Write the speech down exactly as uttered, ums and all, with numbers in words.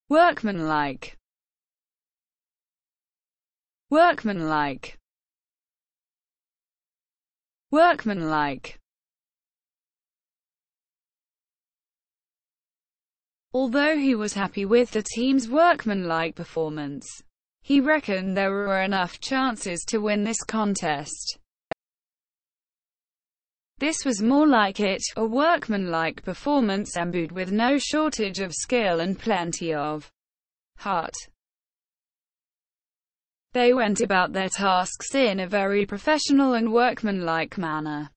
workmanlike, workmanlike, workmanlike. Although he was happy with the team's workmanlike performance, he reckoned there were enough chances to win this contest. This was more like it, a workmanlike performance embued with no shortage of skill and plenty of heart. They went about their tasks in a very professional and workmanlike manner.